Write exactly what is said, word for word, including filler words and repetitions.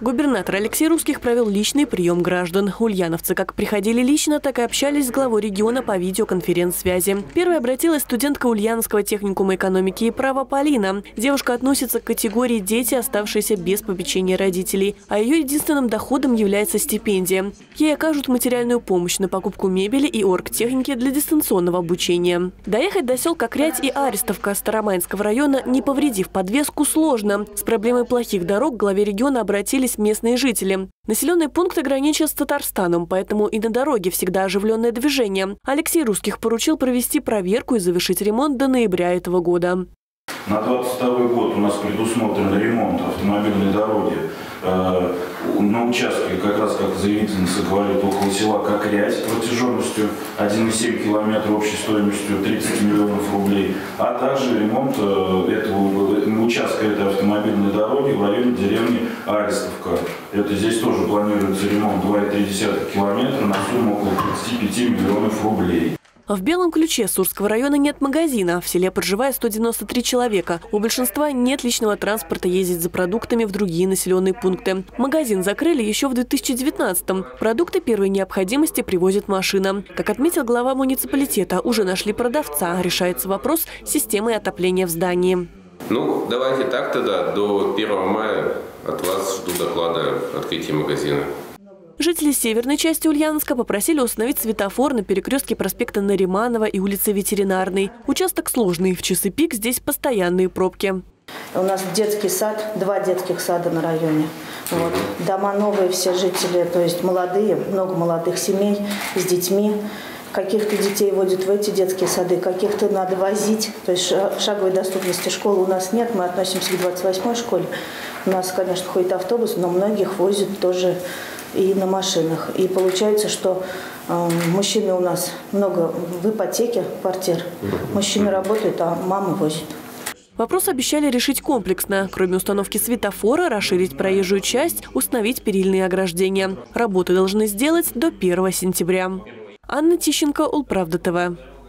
Губернатор Алексей Русских провел личный прием граждан. Ульяновцы как приходили лично, так и общались с главой региона по видеоконференц-связи. Первой обратилась студентка Ульяновского техникума экономики и права Полина. Девушка относится к категории «дети, оставшиеся без попечения родителей», а ее единственным доходом является стипендия. Ей окажут материальную помощь на покупку мебели и оргтехники для дистанционного обучения. Доехать до сел Кокрять и Арестовка Старомайнского района, не повредив подвеску, сложно. С проблемой плохих дорог к главе региона обратились местные жители. Населенный пункт граничит с Татарстаном, поэтому и на дороге всегда оживленное движение. Алексей Русских поручил провести проверку и завершить ремонт до ноября этого года. На двадцать второй год у нас предусмотрен ремонт автомобильной дороги э, на участке, как раз как заявительница говорит, около села Кокрять протяженностью один и семь километра, общей стоимостью тридцать миллионов рублей, а также ремонт э, этого участка этой автомобильной дороги в районе деревни Арестовка. Это здесь тоже планируется ремонт два и три десятых километра на сумму около тридцати пяти миллионов рублей. В Белом Ключе Сурского района нет магазина. В селе проживает сто девяносто три человека. У большинства нет личного транспорта ездить за продуктами в другие населенные пункты. Магазин закрыли еще в две тысячи девятнадцатом. Продукты первой необходимости привозит машина. Как отметил глава муниципалитета, уже нашли продавца. Решается вопрос с системой отопления в здании. Ну, давайте так тогда. До первого мая от вас жду доклада открытия магазина. Жители северной части Ульяновска попросили установить светофор на перекрестке проспекта Нариманова и улицы Ветеринарной. Участок сложный. В часы пик здесь постоянные пробки. У нас детский сад, два детских сада на районе. Вот. Дома новые, все жители, то есть молодые, много молодых семей с детьми. Каких-то детей водят в эти детские сады, каких-то надо возить. То есть шаговой доступности школы у нас нет, мы относимся к двадцать восьмой школе. У нас, конечно, ходит автобус, но многих возят тоже и на машинах. И получается, что э, мужчины у нас много в ипотеке квартир. Мужчины работают, а мамы возят. Вопрос обещали решить комплексно. Кроме установки светофора, расширить проезжую часть, установить перильные ограждения. Работы должны сделать до первого сентября. Анна Тищенко, Улправда ТВ.